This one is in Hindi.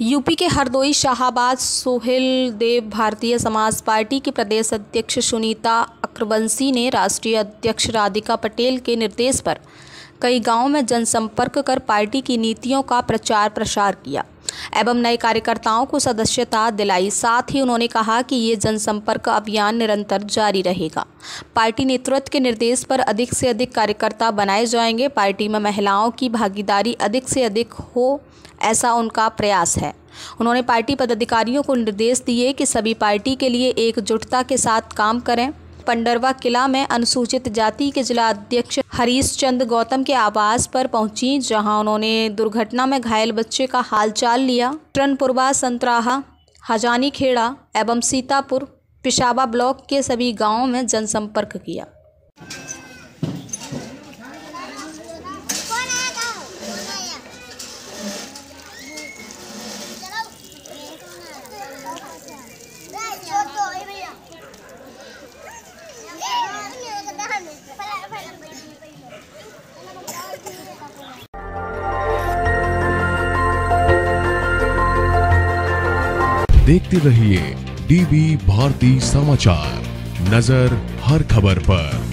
यूपी के हरदोई शाहाबाद सोहेल देव भारतीय समाज पार्टी की प्रदेश अध्यक्ष सुनीता अक्रवंशी ने राष्ट्रीय अध्यक्ष राधिका पटेल के निर्देश पर कई गांवों में जनसंपर्क कर पार्टी की नीतियों का प्रचार प्रसार किया एवं नए कार्यकर्ताओं को सदस्यता दिलाई। साथ ही उन्होंने कहा कि ये जनसंपर्क अभियान निरंतर जारी रहेगा। पार्टी नेतृत्व के निर्देश पर अधिक से अधिक कार्यकर्ता बनाए जाएंगे। पार्टी में महिलाओं की भागीदारी अधिक से अधिक हो, ऐसा उनका प्रयास है। उन्होंने पार्टी पदाधिकारियों को निर्देश दिए कि सभी पार्टी के लिए एकजुटता के साथ काम करें। पंडरवा किला में अनुसूचित जाति के जिला अध्यक्ष हरीश चंद्र गौतम के आवास पर पहुंची, जहां उन्होंने दुर्घटना में घायल बच्चे का हालचाल लिया। टनपुरवा, संतराहा, हजानी खेड़ा एवं सीतापुर पिशावा ब्लॉक के सभी गांवों में जनसंपर्क किया। देखते रहिए डीबी भारती समाचार, नजर हर खबर पर।